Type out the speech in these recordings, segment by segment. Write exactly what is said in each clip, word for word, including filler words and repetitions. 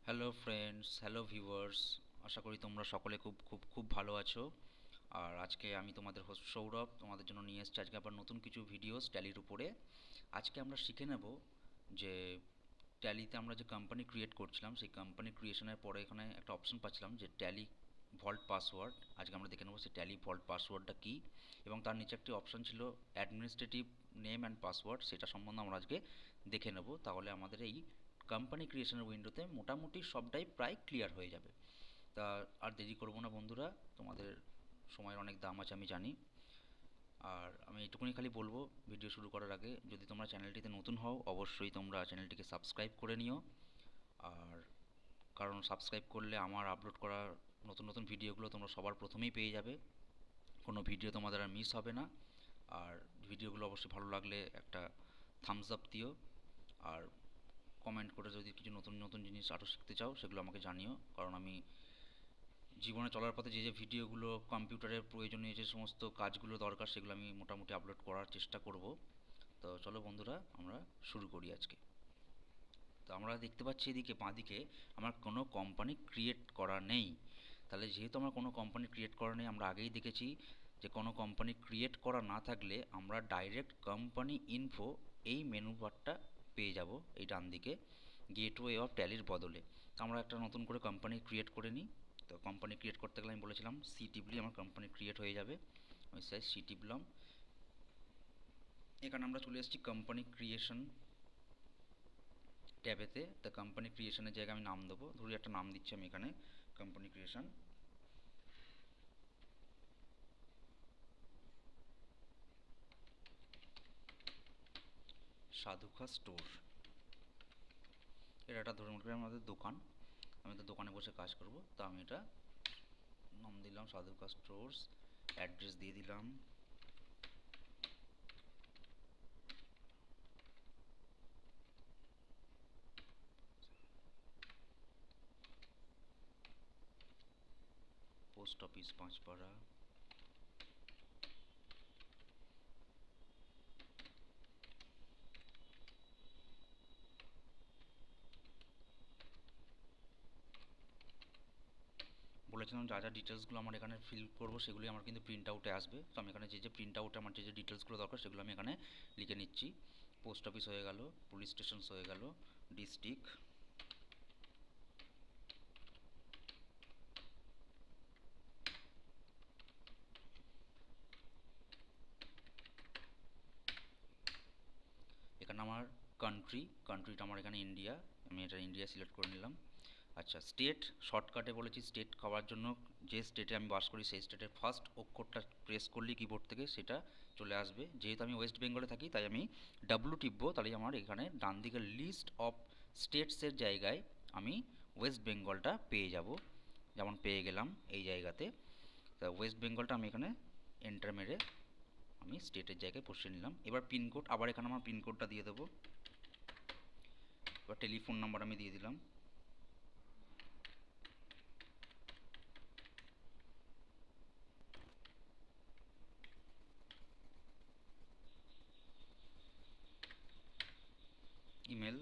Hello friends, hello viewers. আশা করি তোমরা সকলে খুব খুব খুব ভালো আছো। আর আজকে আমি তোমাদের হোস্ট সৌরভ তোমাদের জন্য নিয়ে এসেছি আজকে আবার নতুন কিছু ভিডিওস ট্যালির উপরে। আজকে আমরা শিখে নেব যে ট্যালিতে আমরা যে কোম্পানি ক্রিয়েট করছিলাম সেই কোম্পানি ক্রিয়েশনের পরে এখানে একটা অপশন পাচ্ছিলাম যে ট্যালি ভল্ট পাসওয়ার্ড। আজকে আমরা দেখে নেবো সেই ট্যালি ভল্ট পাসওয়ার্ডটা কী, এবং তার নিচে একটি অপশন ছিল অ্যাডমিনিস্ট্রেটিভ নেম অ্যান্ড পাসওয়ার্ড, সেটা সম্বন্ধে আমরা আজকে দেখে নেব। তাহলে আমাদের এই কোম্পানি ক্রিয়েশনের উইন্ডোতে মোটামুটি সবটাই প্রায় ক্লিয়ার হয়ে যাবে। তা আর দেরি করবো না বন্ধুরা, তোমাদের সময়ের অনেক দাম আছে আমি জানি। আর আমি এইটুকুনি খালি বলবো ভিডিও শুরু করার আগে, যদি তোমরা চ্যানেলটিতে নতুন হও অবশ্যই তোমরা চ্যানেলটিকে সাবস্ক্রাইব করে নিও। আর কারণ সাবস্ক্রাইব করলে আমার আপলোড করা নতুন নতুন ভিডিওগুলো তোমরা সবার প্রথমেই পেয়ে যাবে, কোনো ভিডিও তোমাদের আর মিস হবে না। আর ভিডিওগুলো অবশ্যই ভালো লাগলে একটা থামস আপ দিও, আর কমেন্ট করে যদি কিছু নতুন নতুন জিনিস আরও শিখতে চাও সেগুলো আমাকে জানিও, কারণ আমি জীবনে চলার পথে যে যে ভিডিওগুলো কম্পিউটারের প্রয়োজনীয় যে সমস্ত কাজগুলো দরকার সেগুলো আমি মোটামুটি আপলোড করার চেষ্টা করব। তো চলো বন্ধুরা, আমরা শুরু করি আজকে। তো আমরা দেখতে পাচ্ছি এদিকে বাঁদিকে আমার কোনো কোম্পানি ক্রিয়েট করা নেই। তাহলে যেহেতু আমার কোনো কোম্পানি ক্রিয়েট করা নেই, আমরা আগেই দেখেছি যে কোনো কোম্পানি ক্রিয়েট করা না থাকলে আমরা ডাইরেক্ট কোম্পানি ইনফো এই মেনু বারটা পেয়ে যাব এই ডান দিকে গেটওয়ে অফ ট্যালির বদলে। তো আমরা একটা নতুন করে কোম্পানি ক্রিয়েট করে নিই। তো কোম্পানি ক্রিয়েট করতে গেলে আমি বলেছিলাম সি টিপলি আমার কোম্পানি ক্রিয়েট হয়ে যাবে। আমি সাই সি টিপলাম। এখানে আমরা চলে এসেছি কোম্পানি ক্রিয়েশন ট্যাবেতে। তা কোম্পানি ক্রিয়েশনের জায়গায় আমি নাম দেবো, ধরি একটা নাম দিচ্ছি আমি এখানে কোম্পানি ক্রিয়েশন। সাধুকা স্টোর, এটা একটা ধরে মনে করি আমাদের দোকান, আমি তো দোকানে বসে কাজ করব। তো আমি এটা নাম দিলাম সাধুকা স্টোর্স, অ্যাড্রেস দিয়ে দিলাম পোস্ট অফিস পাঁচপাড়া। বলেছিলাম যা যা ডিটেলসগুলো আমার এখানে ফিল করবো সেগুলি আমার কিন্তু প্রিন্ট আউটে আসবে। তো আমি এখানে যে যে প্রিন্ট আউটে আমার যে যে ডিটেলসগুলো দরকার সেগুলো আমি এখানে লিখে নিচ্ছি। পোস্ট অফিস হয়ে গেল, পুলিশ স্টেশনস হয়ে গেল, ডিস্ট্রিক্ট, এখানে আমার কান্ট্রি, কান্ট্রিটা আমার এখানে ইন্ডিয়া, আমি এটা ইন্ডিয়া সিলেক্ট করে নিলাম। আচ্ছা, স্টেট শর্টকাটে বলেছি স্টেট খাওয়ার জন্য যে স্টেটে আমি বাস করি সেই স্টেটের ফার্স্ট অক্ষরটা প্রেস করলেই কিবোর্ড থেকে সেটা চলে আসবে। যেহেতু আমি ওয়েস্ট বেঙ্গলে থাকি তাই আমি ডাব্লু টিপবো, তাহলে আমার এখানে ডান দিকে লিস্ট অফ স্টেটসের জায়গায় আমি ওয়েস্ট বেঙ্গলটা পেয়ে যাব, যেমন পেয়ে গেলাম এই জায়গাতে। তা ওয়েস্ট বেঙ্গলটা আমি এখানে এন্টার মেরে আমি স্টেটের জায়গায় বসিয়ে নিলাম। এবার পিনকোড, আবার এখানে আমার পিনকোডটা দিয়ে দেবো। এবার টেলিফোন নাম্বার আমি দিয়ে দিলাম। ইমেল,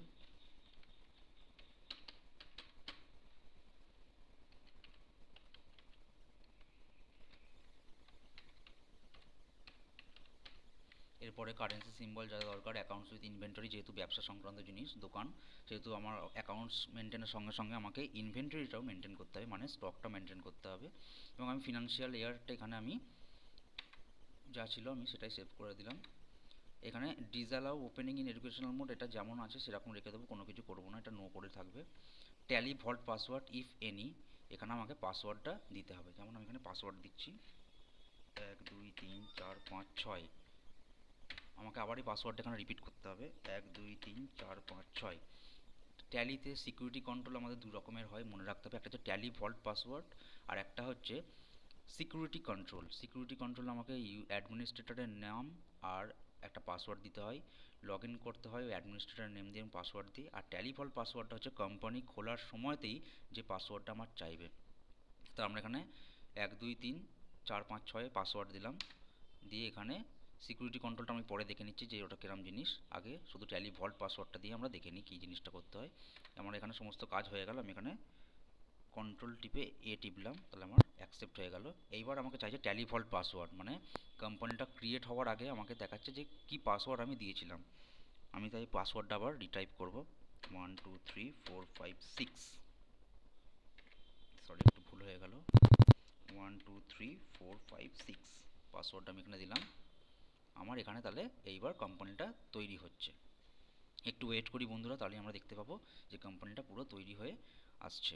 এরপরে কারেন্সি সিম্বল যা দরকার, অ্যাকাউন্টস উইথ ইনভেন্টরি, যেহেতু ব্যবসা সংক্রান্ত জিনিস দোকান, সেহেতু আমার অ্যাকাউন্টস মেনটেনের সঙ্গে সঙ্গে আমাকে ইনভেন্টরিটাও মেনটেন করতে হবে, মানে স্টকটা মেনটেন করতে হবে। এবং আমি ফিনান্সিয়াল ইয়ারটা এখানে আমি যা ছিল আমি সেটাই সেভ করে দিলাম। এখানে disallow opening in educational mode, এটা যেমন আছে সেরকম রেখে দেবো, কোনো কিছু করবো না, এটা নো করে থাকবে। Tally vault password if any, এখানে আমাকে পাসওয়ার্ডটা দিতে হবে, যেমন আমি এখানে পাসওয়ার্ড দিচ্ছি এক দুই তিন চার পাঁচ ছয়। আমাকে আবার এই পাসওয়ার্ডটা এখানে রিপিট করতে হবে এক দুই তিন চার পাঁচ ছয়। ট্যালিতে সিকিউরিটি কন্ট্রোল আমাদের দু রকমের হয়, মনে রাখতে হবে। একটা হচ্ছে ট্যালি ভল্ট পাসওয়ার্ড, আর একটা হচ্ছে সিকিউরিটি কন্ট্রোল। সিকিউরিটি কন্ট্রোল আমাকে ইউ অ্যাডমিনিস্ট্রেটরের নাম আর একটা পাসওয়ার্ড দিতে হয়, লগ ইন করতে হয় ওই অ্যাডমিনিস্ট্রেটরের নেম দিয়ে পাসওয়ার্ড দিয়ে। আর ট্যালি ভল্ট পাসওয়ার্ডটা হচ্ছে কোম্পানি খোলার সময়তেই যে পাসওয়ার্ডটা আমার চাইবে। তো আমরা এখানে এক দুই তিন চার পাঁচ ছয়ে পাসওয়ার্ড দিলাম, দিয়ে এখানে সিকিউরিটি কন্ট্রোলটা আমি পরে দেখে নিচ্ছি যে ওটা কিরম জিনিস, আগে শুধু ট্যালি ভল্ট পাসওয়ার্ডটা দিয়ে আমরা দেখে নিই কী জিনিসটা করতে হয়। আমার এখানে সমস্ত কাজ হয়ে গেল, আমি এখানে কন্ট্রোল টিপে এ টিপলাম, তাহলে আমার অ্যাকসেপ্ট হয়ে গেল। এইবার আমাকে চাইছে ট্যালি ভল্ট পাসওয়ার্ড, মানে কোম্পানিটা ক্রিয়েট হওয়ার আগে আমাকে দেখাচ্ছে যে কী পাসওয়ার্ড আমি দিয়েছিলাম। আমি তাই পাসওয়ার্ডটা আবার রিটাইপ করব, one two three four five six, sorry একটু ভুল হয়ে গেল, one two three four five six পাসওয়ার্ডটা আমি এখানে দিলাম। আমার এখানে তাহলে এইবার কোম্পানিটা তৈরি হচ্ছে। একটু ওয়েট করি বন্ধুরা, তাহলে আমরা দেখতে পাবো যে কোম্পানিটা পুরো তৈরি হয়ে আসছে।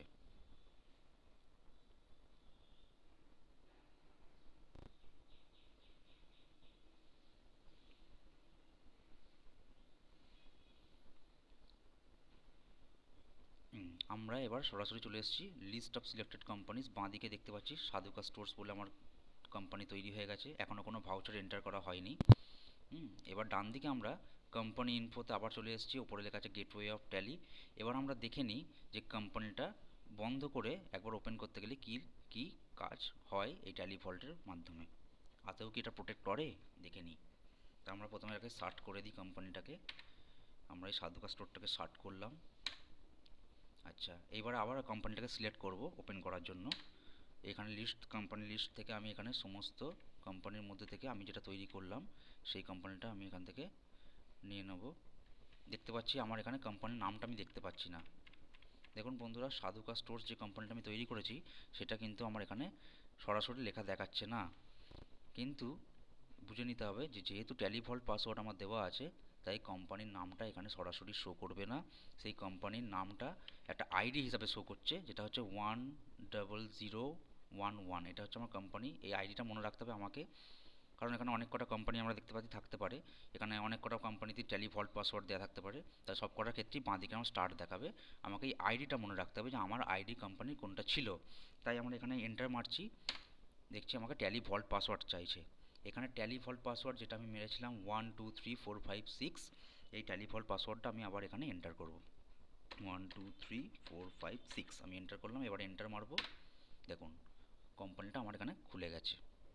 আমরা এবার সরাসরি চলে এসেছি লিস্ট অফ সিলেক্টেড কোম্পানিজ। বাঁ দিকে দেখতে পাচ্ছি সাধুকা স্টোর্স বলে আমার কোম্পানি তৈরি হয়ে গেছে, এখনও কোনো ভাউচার এন্টার করা হয়নি। হুম এবার ডান দিকে আমরা কোম্পানি ইনফোতে আবার চলে এসেছি, ওপরে লেখা আছে গেটওয়ে অফ ট্যালি। এবার আমরা দেখে নিই যে কোম্পানিটা বন্ধ করে একবার ওপেন করতে গেলে কী কী কাজ হয় এই ট্যালি ভল্টের মাধ্যমে, আদৌ কি এটা প্রোটেক্ট করে দেখে নিই। তা আমরা প্রথমে এটাকে সার্ট করে দিই কোম্পানিটাকে, আমরা এই সাধুকা স্টোরটাকে সার্ট করলাম। আচ্ছা এইবার আবার কোম্পানিটাকে সিলেক্ট করব ওপেন করার জন্য। এখানে লিস্ট, কোম্পানি লিস্ট থেকে আমি এখানে সমস্ত কোম্পানির মধ্যে থেকে আমি যেটা তৈরি করলাম সেই কোম্পানিটা আমি এখান থেকে নিয়ে নেব। দেখতে পাচ্ছি আমার এখানে কোম্পানির নামটা আমি দেখতে পাচ্ছি না। দেখুন বন্ধুরা, সাধুকা স্টোর্স যে কোম্পানিটা আমি তৈরি করেছি সেটা কিন্তু আমার এখানে সরাসরি লেখা দেখাচ্ছে না। কিন্তু বুঝে নিতে হবে যে যেহেতু ট্যালি ভল্ট পাসওয়ার্ড আমার দেওয়া আছে, তাই কোম্পানির নামটা এখানে সরাসরি শো করবে না। সেই কোম্পানির নামটা একটা আইডি হিসাবে শো করছে, যেটা হচ্ছে one double zero one one. এটা হচ্ছে আমার কোম্পানি। এই আইডিটা মনে রাখতে হবে আমাকে, কারণ এখানে অনেক কটা কোম্পানি আমরা দেখতে পাচ্ছি থাকতে পারে, এখানে অনেক কটা কোম্পানিতে ট্যালি ভল্ট পাসওয়ার্ড দেওয়া থাকতে পারে, তাই সব কটার ক্ষেত্রেই বাঁ দিকে আমার স্টার্ট দেখাবে। আমাকে এই আইডিটা মনে রাখতে হবে যে আমার আইডি কোম্পানির কোনটা ছিল। তাই আমরা এখানে এন্টার মারছি, দেখছি আমাকে ট্যালি ভল্ট পাসওয়ার্ড চাইছে। এখানে ট্যালি ভল্ট পাসওয়ার্ড যেটা আমি মেরেছিলাম one two three four five six, এই ট্যালি ভল্ট পাসওয়ার্ডটা আমি আবার এখানে এন্টার করব, one two three four five six আমি এন্টার করলাম। এবার এন্টার মারবো, দেখুন কোম্পানিটা আমার এখানে খুলে গেছে।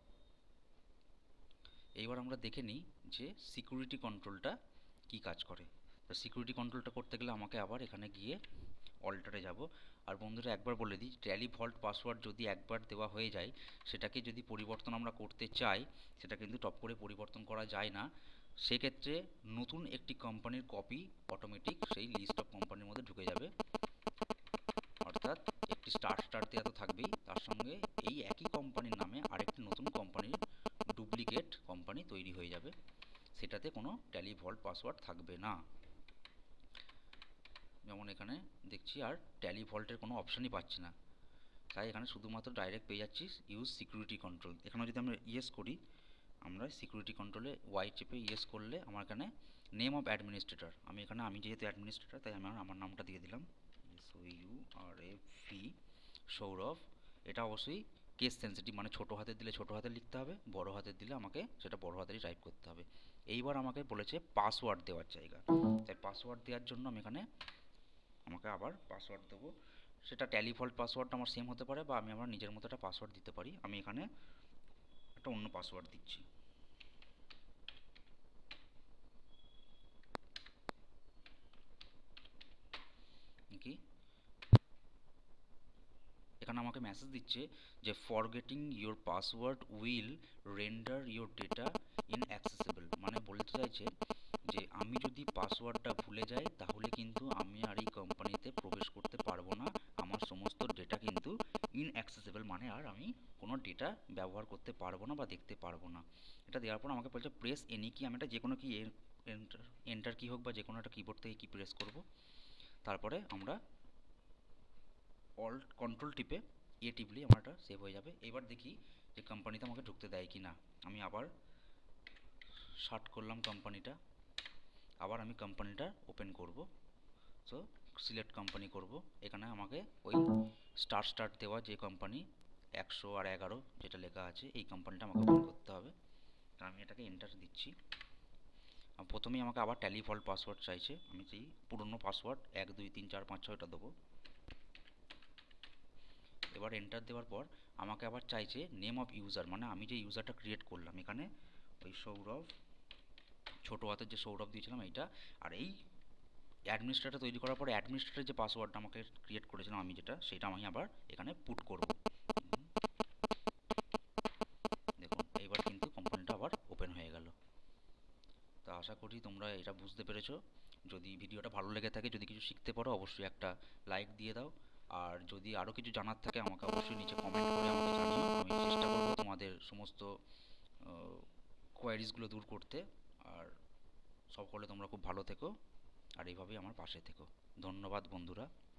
এইবার আমরা দেখে নিই যে সিকিউরিটি কন্ট্রোলটা কি কাজ করে। তো সিকিউরিটি কন্ট্রোলটা করতে গেলে আমাকে আবার এখানে গিয়ে অল্টারে যাব। আর বন্ধুরা একবার বলে দিই, ট্যালি ভল্ট পাসওয়ার্ড যদি একবার দেওয়া হয়ে যায়, সেটাকে যদি পরিবর্তন আমরা করতে চাই, সেটা কিন্তু টপ করে পরিবর্তন করা যায় না। সেক্ষেত্রে নতুন একটি কোম্পানির কপি অটোমেটিক সেই লিস্ট অফ কোম্পানির মধ্যে ঢুকে যাবে, অর্থাৎ একটি স্টার স্টার দেওয়া তো থাকবেই, তার সঙ্গে এই একই কোম্পানির নামে আরেকটি নতুন কোম্পানির ডুপ্লিকেট কোম্পানি তৈরি হয়ে যাবে, সেটাতে কোনো ট্যালি ভল্ট পাসওয়ার্ড থাকবে না। যেমন এখানে দেখছি আর ট্যালি ভল্টের কোনো অপশানই পাচ্ছি না, তাই এখানে শুধুমাত্র ডাইরেক্ট পেয়ে যাচ্ছি ইউজ সিকিউরিটি কন্ট্রোল। এখানে যদি আমরা ইয়েস করি, আমরা সিকিউরিটি কন্ট্রোলে ওয়াই চেপে ইয়েস করলে আমার এখানে নেম অফ অ্যাডমিনিস্ট্রেটর, আমি এখানে আমি যেহেতু অ্যাডমিনিস্ট্রেটর তাই আমি আমার নামটা দিয়ে দিলাম, S O U R F V Sourav. এটা অবশ্যই কেস সেন্সিটিভ, মানে ছোটো হাতের দিলে ছোটো হাতে লিখতে হবে, বড় হাতের দিলে আমাকে সেটা বড় হাতেরই টাইপ করতে হবে। এইবার আমাকে বলেছে পাসওয়ার্ড দেওয়ার জায়গা, তাই পাসওয়ার্ড দেওয়ার জন্য আমি এখানে আমাকে আবার পাসওয়ার্ড দেবো। সেটা ট্যালি ভল্ট পাসওয়ার্ডটা আমার সেম হতে পারে, বা আমি আমার নিজের মতো একটা পাসওয়ার্ড দিতে পারি। আমি এখানে একটা অন্য পাসওয়ার্ড দিচ্ছি। কি এখানে আমাকে মেসেজ দিচ্ছে যে forgetting your password will render your data inaccessible, মানে বলতে চাইছে যে আমি যদি পাসওয়ার্ডটা ভুলে যাই তাহলে কিন্তু আমি আর এই কোম্পানিতে প্রবেশ করতে পারবো না, আমার সমস্ত ডেটা কিন্তু ইনঅ্যাক্সেসেবল, মানে আর আমি কোনো ডেটা ব্যবহার করতে পারবো না বা দেখতে পারবো না। এটা দেওয়ার পর আমাকে বলছে প্রেস এনি কি, আমি এটা যে কোনো কি এন্টার এন্টার কি হোক বা যে কোনো একটা কিবোর্ড থেকে কি প্রেস করব। তারপরে আমরা অল্ট কন্ট্রোল টিপে এ টিপলেই আমার এটা সেভ হয়ে যাবে। এবার দেখি যে কোম্পানিতে আমাকে ঢুকতে দেয় কি না। আমি আবার সার্চ করলাম কোম্পানিটা, আবার আমি কোম্পানিটা ওপেন করব। সো সিলেক্ট কোম্পানি করব, এখানে আমাকে ওই স্টার স্টার দেওয়া যে কোম্পানি একশো আর এগারো যেটা লেখা আছে এই কোম্পানিটা আমাকে ওপেন করতে হবে। তা আমি এটাকে এন্টার দিচ্ছি। প্রথমেই আমাকে আবার ট্যালি ভল্ট পাসওয়ার্ড চাইছে, আমি যেই পুরনো পাসওয়ার্ড এক দুই তিন চার পাঁচ ছয়টা দেবো। এবার এন্টার দেওয়ার পর আমাকে আবার চাইছে নেম অফ ইউজার, মানে আমি যে ইউজারটা ক্রিয়েট করলাম এখানে ওই সৌরভ, ছোটো হাতের যে সৌরভ দিয়েছিলাম এইটা। আর এই অ্যাডমিনিস্ট্রেটর তৈরি করার পরে অ্যাডমিনিস্ট্রেটর যে পাসওয়ার্ডটা আমাকে ক্রিয়েট করেছিলাম আমি, যেটা সেটা আমি আবার এখানে পুট করব। দেখুন এইবার কিন্তু কোম্পানিটা আবার ওপেন হয়ে গেল। তা আশা করি তোমরা এটা বুঝতে পেরেছো। যদি ভিডিওটা ভালো লেগে থাকে, যদি কিছু শিখতে পারো, অবশ্যই একটা লাইক দিয়ে দাও। আর যদি আরও কিছু জানার থাকে আমাকে অবশ্যই নিচে কমেন্ট করে আমাকে জানিও। আমি চেষ্টা করব তোমাদের সমস্ত কোয়ারিজগুলো দূর করতে। আর সকলে তোমরা খুব ভালো থেকো, আর এইভাবেই আমার পাশে থেকো। ধন্যবাদ বন্ধুরা।